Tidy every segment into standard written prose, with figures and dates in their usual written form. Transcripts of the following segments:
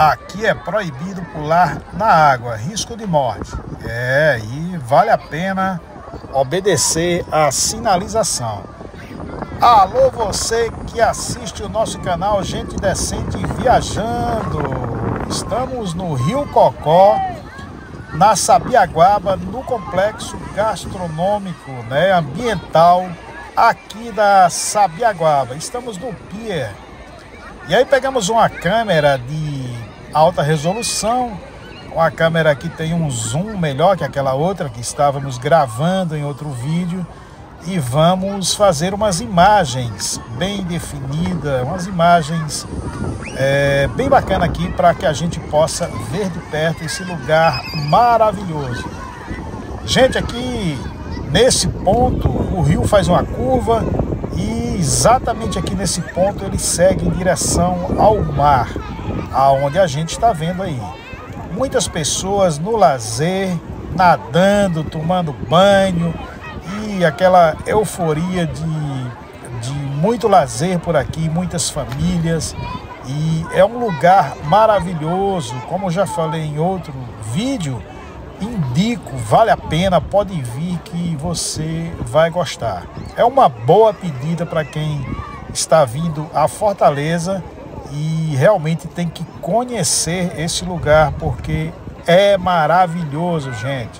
Aqui é proibido pular na água, risco de morte. E vale a pena obedecer à sinalização. Alô, você que assiste o nosso canal Gente Decente Viajando. Estamos no Rio Cocó, na Sabiaguaba, no complexo gastronômico, ambiental aqui da Sabiaguaba. Estamos no pier. E aí pegamos uma câmera de alta resolução, uma câmera que tem um zoom melhor que aquela outra que estávamos gravando em outro vídeo, e vamos fazer umas imagens bem definidas, umas imagens bem bacana aqui para que a gente possa ver de perto esse lugar maravilhoso. Gente, aqui nesse ponto o rio faz uma curva e exatamente aqui nesse ponto ele segue em direção ao mar, aonde a gente está vendo aí muitas pessoas no lazer, nadando, tomando banho e aquela euforia de muito lazer por aqui, muitas famílias. E é um lugar maravilhoso, como eu já falei em outro vídeo, indico, vale a pena, pode vir que você vai gostar. É uma boa pedida para quem está vindo a Fortaleza e realmente tem que conhecer esse lugar porque é maravilhoso, gente.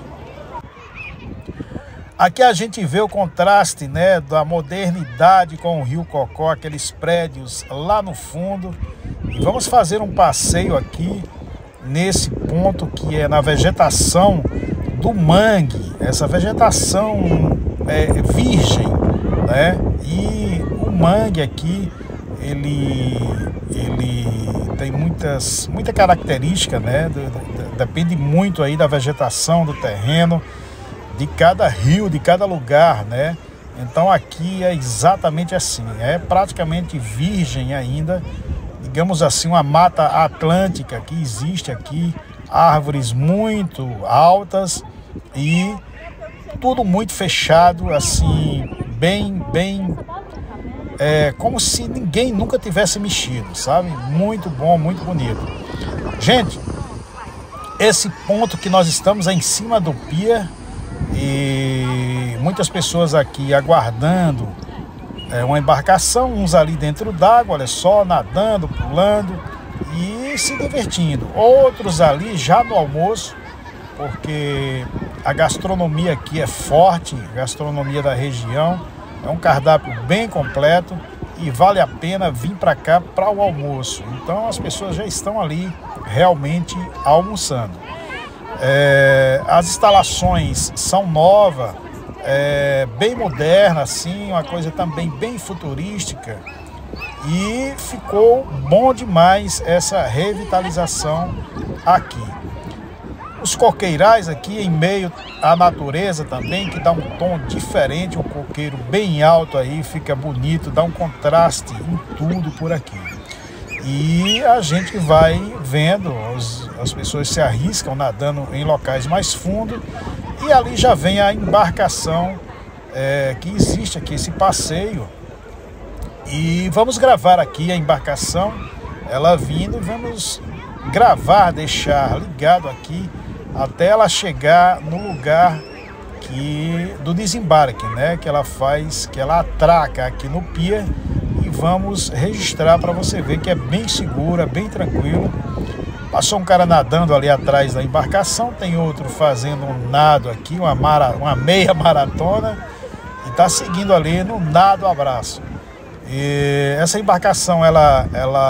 Aqui a gente vê o contraste, da modernidade com o Rio Cocó, aqueles prédios lá no fundo. E vamos fazer um passeio aqui nesse ponto que é na vegetação do mangue. Essa vegetação é virgem, E o mangue aqui, ele tem muita característica, depende muito aí da vegetação do terreno, de cada rio, de cada lugar, Então aqui é exatamente assim, é praticamente virgem ainda, digamos assim, uma mata atlântica que existe aqui, árvores muito altas e tudo muito fechado, assim, bem, como se ninguém nunca tivesse mexido, sabe? Muito bom, muito bonito. Gente, esse ponto que nós estamos é em cima do pier, e muitas pessoas aqui aguardando uma embarcação, uns ali dentro d'água, olha só, nadando, pulando e se divertindo. Outros ali já no almoço, porque a gastronomia aqui é forte, a gastronomia da região, é um cardápio bem completo e vale a pena vir para cá para o almoço. Então as pessoas já estão ali realmente almoçando. As instalações são novas, bem modernas, assim, uma coisa também bem futurística, e ficou bom demais essa revitalização aqui. Os coqueirais aqui em meio à natureza também, que dá um tom diferente, um coqueiro bem alto aí, fica bonito, dá um contraste em tudo por aqui. E a gente vai vendo, as pessoas se arriscam nadando em locais mais fundos e ali já vem a embarcação que existe aqui, esse passeio. E vamos gravar aqui a embarcação, ela vindo, vamos gravar, deixar ligado aqui até ela chegar no lugar do desembarque, que ela faz, que ela atraca aqui no pier. Vamos registrar para você ver que é bem seguro, é bem tranquilo. Passou um cara nadando ali atrás da embarcação, tem outro fazendo um nado aqui, uma meia maratona, e está seguindo ali no nado abraço. E essa embarcação ela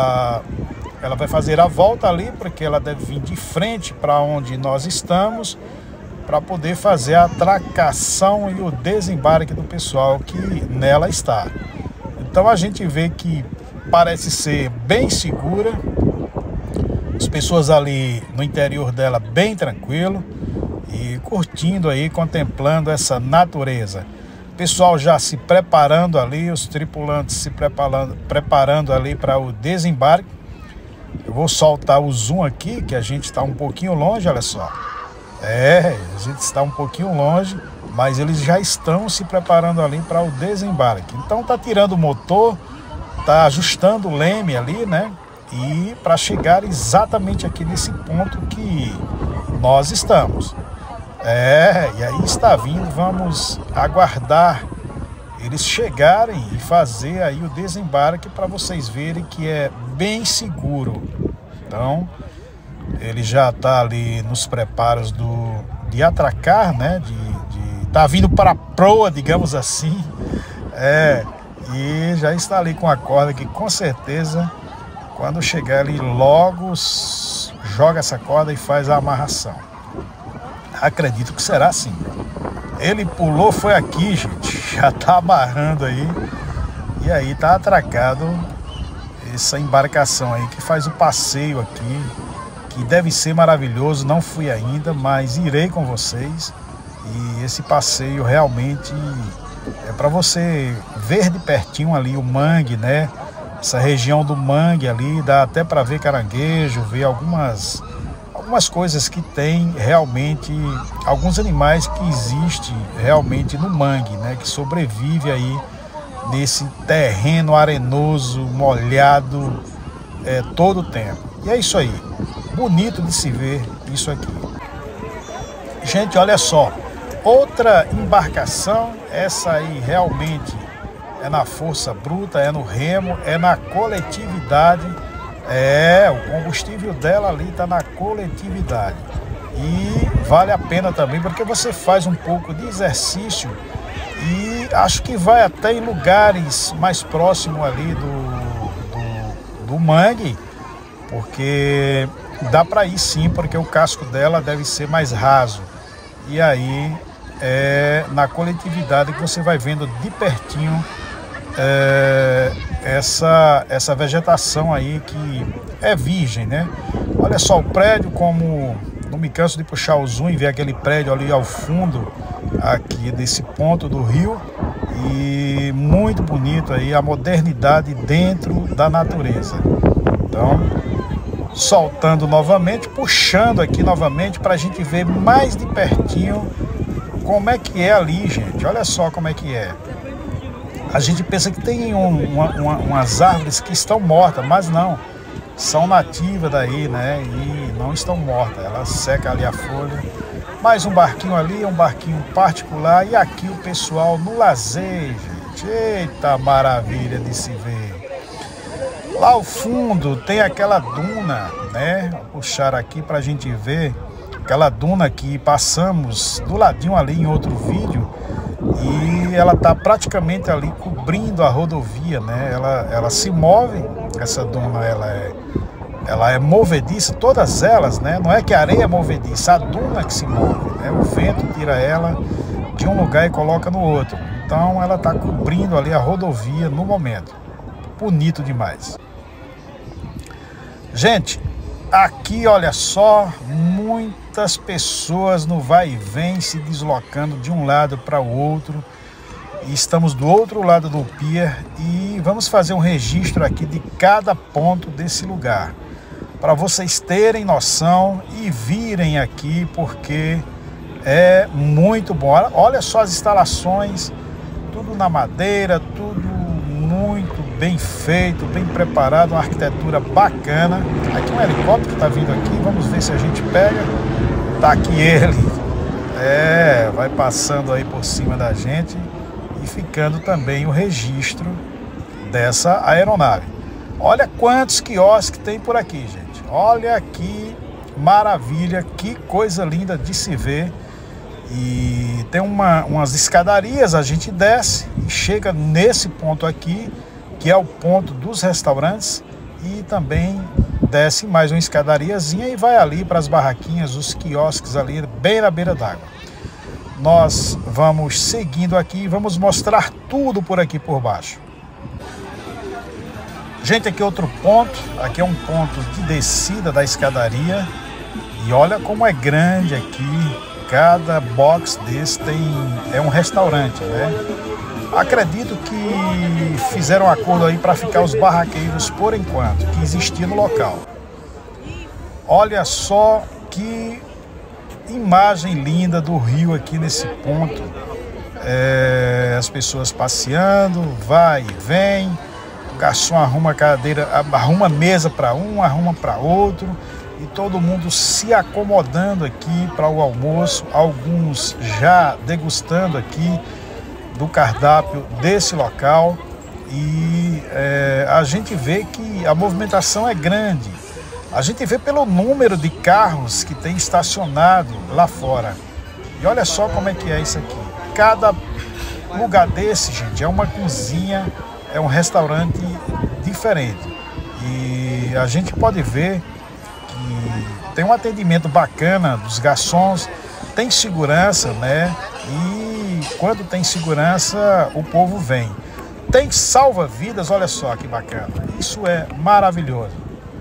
vai fazer a volta ali, porque ela deve vir de frente para onde nós estamos, para poder fazer a atracação e o desembarque do pessoal que nela está. Então a gente vê que parece ser bem segura, as pessoas ali no interior dela bem tranquilo e curtindo aí, contemplando essa natureza. O pessoal já se preparando ali, os tripulantes se preparando ali para o desembarque. Eu vou soltar o zoom aqui, que a gente está um pouquinho longe, olha só. A gente está um pouquinho longe, mas eles já estão se preparando ali para o desembarque. Então tá tirando o motor, tá ajustando o leme ali, e para chegar exatamente aqui nesse ponto que nós estamos. E aí está vindo, vamos aguardar eles chegarem e fazer aí o desembarque para vocês verem que é bem seguro. Então, ele já está ali nos preparos de atracar, né? Tá vindo para a proa, digamos assim. E já está ali com a corda que com certeza, quando chegar ali, logo joga essa corda e faz a amarração. Acredito que será assim. Ele pulou, foi aqui, gente. Já tá amarrando aí. E aí tá atracado essa embarcação aí que faz o passeio aqui, que deve ser maravilhoso. Não fui ainda, mas irei com vocês. E esse passeio realmente é para você ver de pertinho ali o mangue, né? Essa região do mangue ali, dá até para ver caranguejo, ver algumas coisas que tem realmente, alguns animais que existem realmente no mangue, né? Que sobrevive aí nesse terreno arenoso, molhado, todo o tempo. E é isso aí, bonito de se ver isso aqui. Gente, olha só, outra embarcação, essa aí realmente é na força bruta, é no remo, é na coletividade. O combustível dela ali está na coletividade. E vale a pena também, porque você faz um pouco de exercício e acho que vai até em lugares mais próximos ali do mangue, porque dá para ir sim, porque o casco dela deve ser mais raso. E aí na coletividade que você vai vendo de pertinho essa vegetação aí que é virgem, né? Olha só o prédio, como não me canso de puxar o zoom e ver aquele prédio ali ao fundo aqui desse ponto do rio. E muito bonito aí a modernidade dentro da natureza. Então, soltando novamente, puxando aqui novamente para a gente ver mais de pertinho como é que é ali, gente. Olha só como é que é. A gente pensa que tem umas árvores que estão mortas, mas não. São nativas daí, né? E não estão mortas. Ela seca ali a folha. Mais um barquinho ali, um barquinho particular. E aqui o pessoal no lazer, gente. Eita maravilha de se ver. Lá ao fundo tem aquela duna, né? Vou puxar aqui para a gente ver. Aquela duna que passamos do ladinho ali em outro vídeo. E ela está praticamente ali cobrindo a rodovia, né? Ela se move, essa duna, ela é movediça, todas elas, né? Não é que a areia é movediça, a duna que se move, né? O vento tira ela de um lugar e coloca no outro. Então ela está cobrindo ali a rodovia no momento. Bonito demais. Gente, aqui olha só, muitas pessoas no vai e vem se deslocando de um lado para o outro. Estamos do outro lado do pier e vamos fazer um registro aqui de cada ponto desse lugar, para vocês terem noção e virem aqui, porque é muito bom. Olha só as instalações, tudo na madeira, tudo muito bem feito, bem preparado, uma arquitetura bacana. Aqui um helicóptero está vindo aqui, vamos ver se a gente pega. Tá aqui ele, vai passando aí por cima da gente e ficando também o registro dessa aeronave. Olha quantos quiosques tem por aqui, gente. Olha que maravilha, que coisa linda de se ver. E tem umas escadarias, a gente desce e chega nesse ponto aqui, que é o ponto dos restaurantes, e também desce mais uma escadariazinha e vai ali para as barraquinhas, os quiosques ali bem na beira d'água. Nós vamos seguindo aqui e vamos mostrar tudo por aqui por baixo. Gente, aqui outro ponto, aqui é um ponto de descida da escadaria e olha como é grande aqui. Cada box desse é um restaurante, né? Acredito que fizeram um acordo aí para ficar os barraqueiros por enquanto, que existia no local. Olha só que imagem linda do rio aqui nesse ponto. As pessoas passeando, vai e vem. garçom arruma cadeira, arruma mesa para um, arruma para outro, e todo mundo se acomodando aqui para o almoço, alguns já degustando aqui do cardápio desse local. E a gente vê que a movimentação é grande. A gente vê pelo número de carros que tem estacionado lá fora. E olha só como é que é isso aqui. Cada lugar desse, gente, é uma cozinha, é um restaurante diferente. E a gente pode ver que tem um atendimento bacana dos garçons, tem segurança, né? E quando tem segurança, o povo vem. Tem salva-vidas, olha só que bacana. Isso é maravilhoso.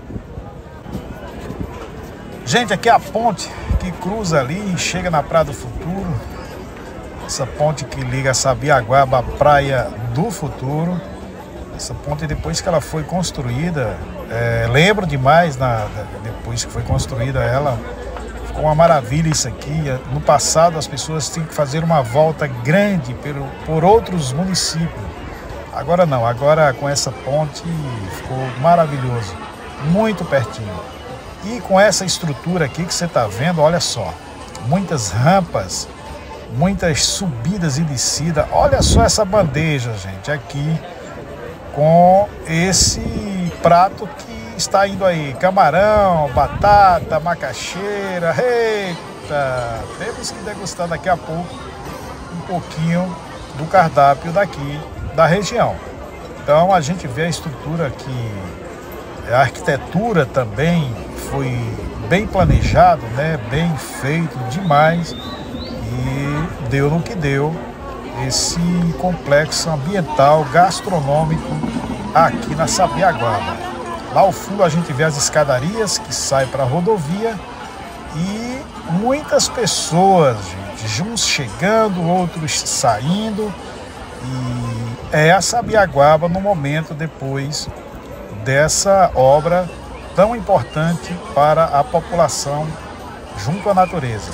Gente, aqui é a ponte que cruza ali e chega na Praia do Futuro. Essa ponte que liga Sabiaguaba à Praia do Futuro. Essa ponte, depois que ela foi construída, lembro demais, depois que foi construída ela, ficou uma maravilha isso aqui. No passado as pessoas tinham que fazer uma volta grande por outros municípios. Agora não, agora com essa ponte ficou maravilhoso, muito pertinho. E com essa estrutura aqui que você está vendo, olha só, muitas rampas, muitas subidas e descidas. Olha só essa bandeja, gente, aqui com esse prato que está indo aí, camarão, batata, macaxeira. Eita, temos que degustar daqui a pouco um pouquinho do cardápio daqui da região. Então a gente vê a estrutura aqui, a arquitetura também foi bem planejado, né? Bem feito demais, e deu no que deu esse complexo ambiental gastronômico aqui na Sabiaguaba. Lá ao fundo a gente vê as escadarias que saem para a rodovia e muitas pessoas, gente, uns chegando, outros saindo. E é a Sabiaguaba no momento depois dessa obra tão importante para a população junto à natureza.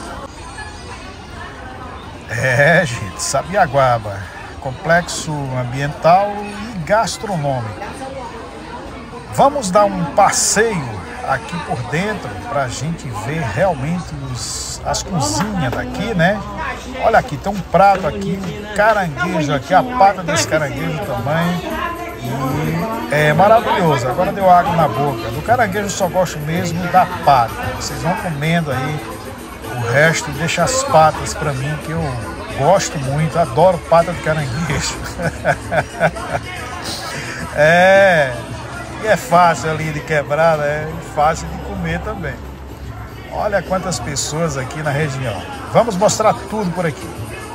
Gente, Sabiaguaba, complexo ambiental e gastronômico. Vamos dar um passeio aqui por dentro para a gente ver realmente as cozinhas daqui, né? Olha aqui, tem um prato aqui, caranguejo aqui, a pata desse caranguejo também. E é maravilhoso. Agora deu água na boca. Do caranguejo eu só gosto mesmo da pata. Vocês vão comendo aí o resto e deixa as patas para mim, que eu gosto muito, adoro pata de caranguejo. E é fácil ali de quebrar, né? E fácil de comer também. Olha quantas pessoas aqui na região. Vamos mostrar tudo por aqui.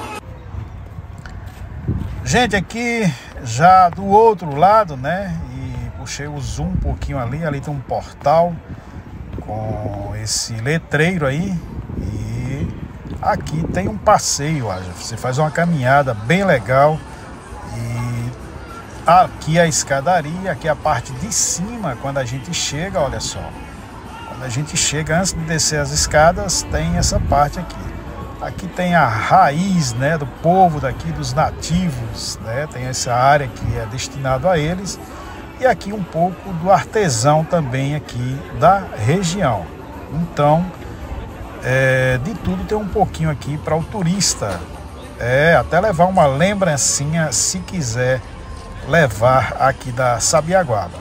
Gente, aqui já do outro lado, né? E puxei o zoom um pouquinho ali. Ali tem um portal com esse letreiro aí. E aqui tem um passeio. Você faz uma caminhada bem legal. E aqui a escadaria, aqui a parte de cima, quando a gente chega, olha só. Quando a gente chega, antes de descer as escadas, tem essa parte aqui. Aqui tem a raiz, né, do povo daqui, dos nativos, né? Tem essa área que é destinada a eles. E aqui um pouco do artesão também aqui da região. Então, de tudo tem um pouquinho aqui para o turista. Até levar uma lembrancinha, se quiser levar aqui da Sabiaguaba.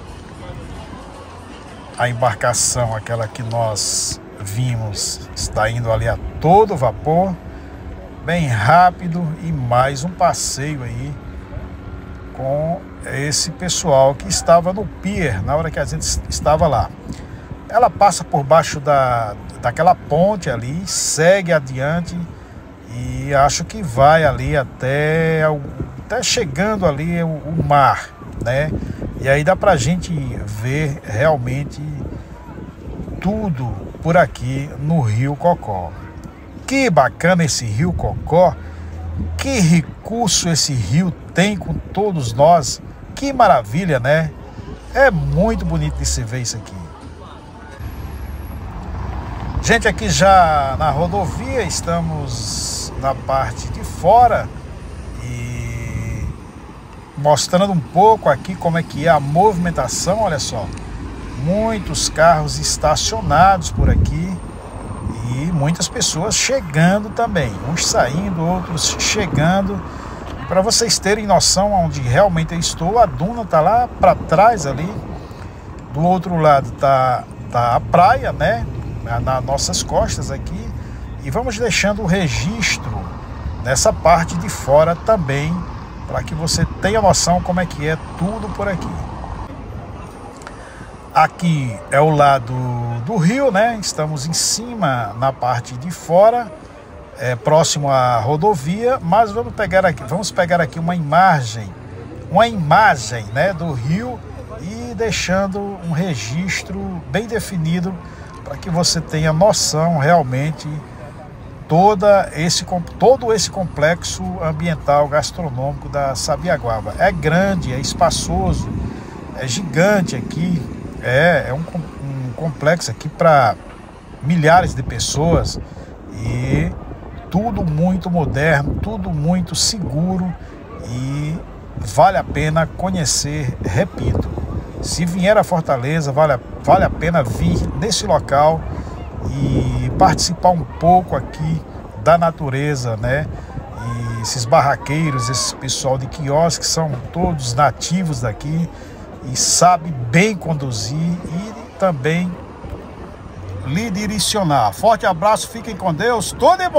A embarcação, aquela que nós vimos, está indo ali a todo vapor, bem rápido, e mais um passeio aí com esse pessoal que estava no pier na hora que a gente estava lá. Ela passa por baixo daquela ponte ali, segue adiante e acho que vai ali até chegando ali o mar, né? E aí dá pra gente ver realmente tudo por aqui no Rio Cocó. Que bacana esse Rio Cocó, que recurso esse rio tem com todos nós, que maravilha, né? É muito bonito de se ver isso aqui. Gente, aqui já na rodovia, estamos na parte de fora e mostrando um pouco aqui como é que é a movimentação. Olha só, muitos carros estacionados por aqui e muitas pessoas chegando também, uns saindo, outros chegando. Para vocês terem noção onde realmente eu estou, a duna está lá para trás ali, do outro lado tá a praia, né, nas nossas costas aqui, e vamos deixando o registro nessa parte de fora também, para que você tenha noção como é que é tudo por aqui. Aqui é o lado do rio, né? Estamos em cima na parte de fora, próximo à rodovia, mas vamos pegar aqui uma imagem, né, do rio, e deixando um registro bem definido para que você tenha noção realmente todo esse complexo ambiental gastronômico da Sabiaguaba. É grande, é espaçoso, é gigante aqui, é um complexo aqui para milhares de pessoas, e tudo muito moderno, tudo muito seguro, e vale a pena conhecer, repito. Se vier a Fortaleza, vale a pena vir nesse local e participar um pouco aqui da natureza, né? E esses barraqueiros, esse pessoal de quiosque, são todos nativos daqui e sabe bem conduzir e também lhe direcionar. Forte abraço, fiquem com Deus, tudo de bom!